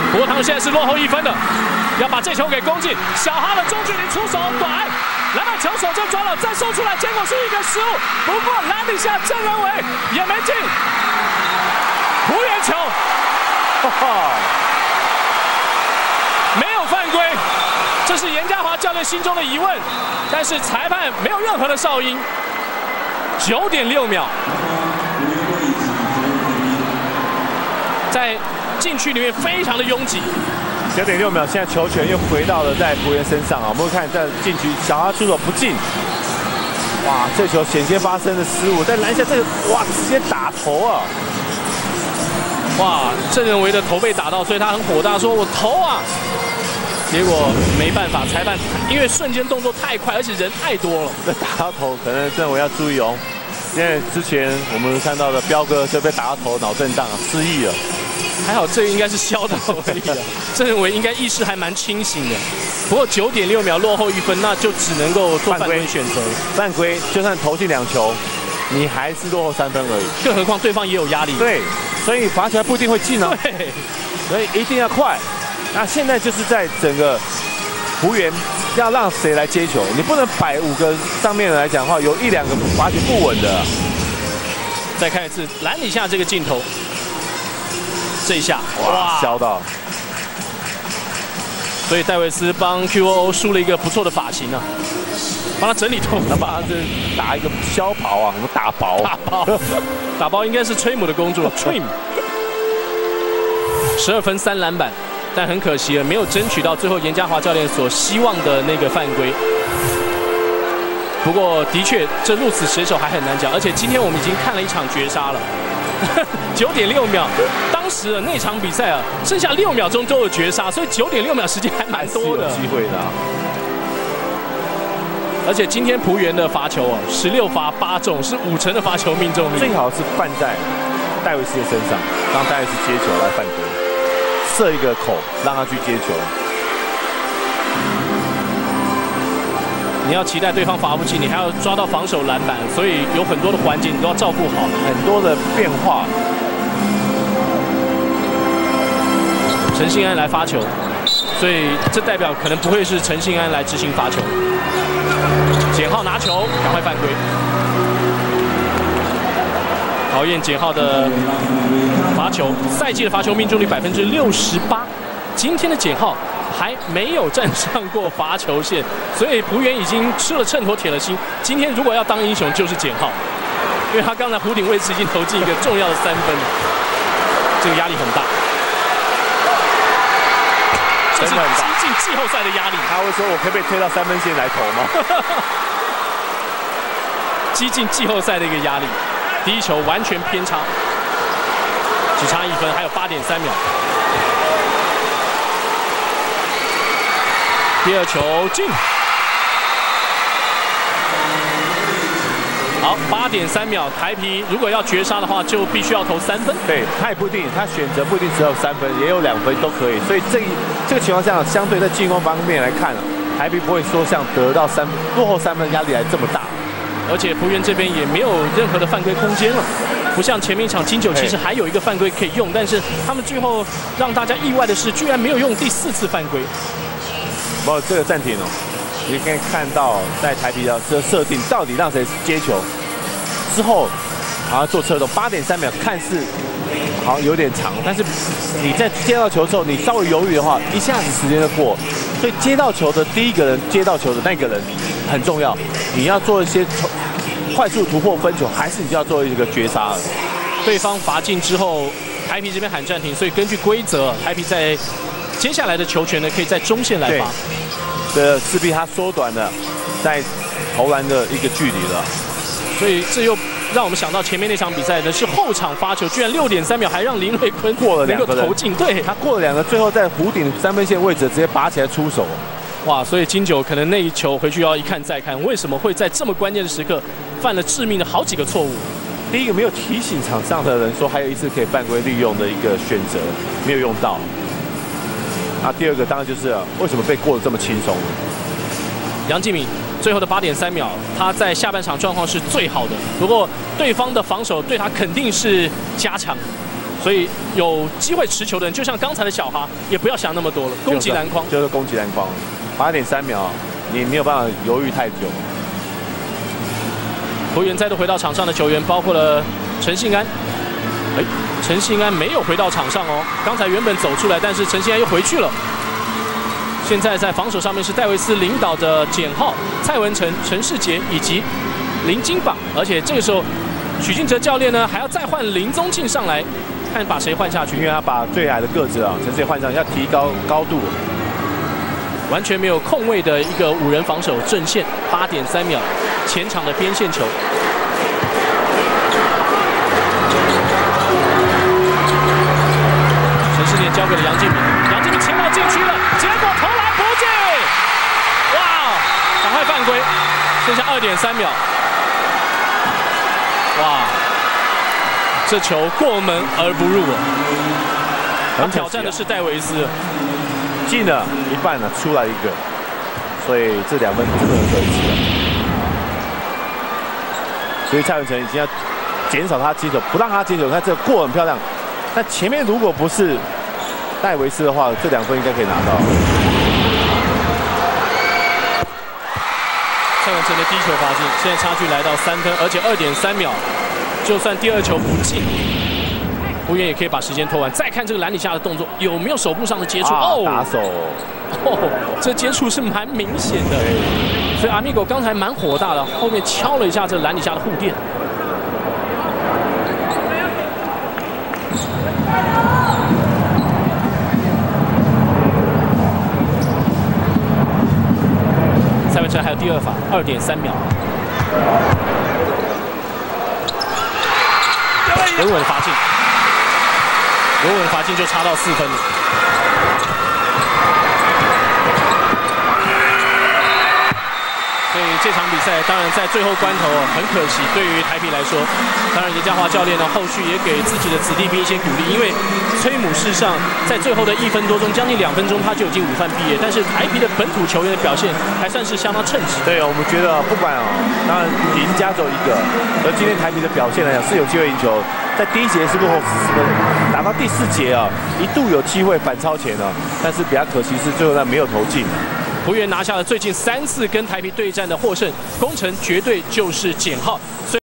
不过他们现在是落后1分的，要把这球给攻进。小哈的中距离出手短，篮板球手就抓了，再送出来，结果是一个失误。不过篮底下郑仁伟也没进，无缘球，没有犯规，这是严家华教练心中的疑问，但是裁判没有任何的哨音。9.6秒，在禁区里面非常的拥挤。 9.6秒，现在球权又回到了在福原身上啊！我们会看在禁区，小哈出手不进，哇，这球险些发生的失误，在篮下这个哇，直接打头啊！ 哇，郑仁伟的头被打到，所以他很火大，说我头啊！结果没办法，裁判因为瞬间动作太快，而且人太多了， 这打到头可能郑仁伟要注意哦。因为之前我们看到的彪哥就被打到头脑震荡失忆了。 还好这应该是削到而已的，郑仁伟应该意识还蛮清醒的。不过9.6秒落后1分，那就只能够做犯规选择。 犯规就算投进2球，你还是落后3分而已。 更何况对方也有压力。 对，所以罚球还不一定会进哦。 对， 所以一定要快。那现在就是在整个福原要让谁来接球，你不能摆5个上面来讲的话，有1、2个罚球不稳的。 再看一次篮底下这个镜头。这一下， 哇，削到！ 所以戴维斯帮 QOO 梳了一个不错的发型啊，帮他整理头发， 帮他这打一个削刨啊，什么打薄？ 打包应该是吹姆的工作 ，trim。12分3篮板，但很可惜了，没有争取到最后严家华教练所希望的那个犯规。不过的确，这鹿死谁手还很难讲，而且今天我们已经看了一场绝杀了。9.6秒，当时的那场比赛啊，剩下6秒钟都有绝杀，所以9.6秒时间还蛮多的， 有机会的啊。 而且今天璞园的罚球啊，16罚8中，是50%的罚球命中率。 最好是犯在戴维斯的身上，让戴维斯接球来犯规，设一个口让他去接球。 你要期待对方罚不进，你还要抓到防守篮板，所以有很多的环节你都要照顾好， 很多的变化。 陈信安来发球，所以这代表可能不会是陈信安来执行罚球。简浩拿球，赶快犯规，考验简浩的罚球。赛季的罚球命中率68%，今天的简浩还没有站上过罚球线，所以璞园已经吃了秤砣铁了心。今天如果要当英雄，就是简浩，因为他刚才弧顶位置已经投进一个重要的3分，这个压力很大。这是激进季后赛的压力。 他会说：“我可不可以推到3分线来投吗？” 激进季后赛的一个压力，第一球完全偏差，只差1分，还有8.3秒。第二球进，好，8.3秒，台啤如果要绝杀的话，就必须要投3分。 对，他也不一定，他选择不一定只有3分，也有2分都可以。所以这个情况下，相对在进攻方面来看，台啤不会说像得到落后3分压力来这么大。 而且璞园这边也没有任何的犯规空间了，不像前面一场金九其实还有一个犯规可以用，但是他们最后让大家意外的是，居然没有用第4次犯规。 不，这个暂停哦，你可以看到在台啤的设定到底让谁接球之后，好像做策动8.3秒，看似好像有点长，但是你在接到球之后，你稍微犹豫的话，一下子时间就过，所以接到球的第一个人，接到球的那个人很重要，你要做一些快速突破分球，还是你就要做一个绝杀了。 对方罚进之后，台啤这边喊暂停，所以根据规则，台啤在接下来的球权呢，可以在中线来罚。 这势必他缩短了在投篮的一个距离了， 所以这又让我们想到前面那场比赛呢，是后场发球，居然6.3秒还让林瑞坤过了2个人投进，对， 他过了2个，最后在弧顶3分线位置直接拔起来出手。 哇，所以金九可能那一球回去要一看再看，为什么会在这么关键的时刻犯了致命的好几个错误？ 第一个没有提醒场上的人说还有一次可以犯规利用的一个选择，没有用到。那第二个当然就是为什么被过得这么轻松？ 杨敬敏最后的8.3秒，他在下半场状况是最好的，不过对方的防守对他肯定是加强， 所以有机会持球的人，就像刚才的小哈，也不要想那么多了，攻击篮筐就是攻击篮筐，8.3秒，你没有办法犹豫太久。 球员再度回到场上的球员，包括了陈信安。陈信安没有回到场上哦，刚才原本走出来，但是陈信安又回去了。现在在防守上面是戴维斯领导的简浩、蔡文成、陈世杰以及林金榜，而且这个时候许晋哲教练呢还要再换林宗庆上来，看把谁换下去， 因为他把最矮的个子啊陈世杰换上，要提高高度。 完全没有空位的一个5人防守阵线，8.3秒前场的边线球。陈世杰交给了杨敬敏，杨敬敏前到禁区了，结果投篮不进，哇！赶快犯规，剩下2.3秒，哇！这球过门而不入他挑战的是戴维斯。 进了一半了，出来一个，所以这2分不能得失了。所以蔡文成已经要减少他接球，不让他接球。看这个过很漂亮，但前面如果不是戴维斯的话，这2分应该可以拿到。 蔡文成的第一球罚进，现在差距来到3分，而且2.3秒，就算第2球不进。胡源也可以把时间拖完，再看这个篮底下的动作有没有手部上的接触哦， 打手这接触是蛮明显的，所以阿米狗刚才蛮火大的，后面敲了一下这篮底下的护垫。蔡文成还有第2罚，2.3秒。稳稳罚进。稳稳罚进就差到4分了。所以这场比赛当然在最后关头很可惜，对于台啤来说，当然严家华教练呢后续也给自己的子弟兵一些鼓励，因为崔姆事实上在最后的1分多钟，将近2分钟他就已经午饭毕业，但是台啤的本土球员的表现还算是相当称职。 对，我们觉得不管当然赢家只有一个，而今天台啤的表现来讲是有机会赢球。在第1节是落后10分，打到第4节一度有机会反超前但是比较可惜是最后他没有投进。 胡源拿下了最近3次跟台啤对战的获胜，功臣绝对就是简浩。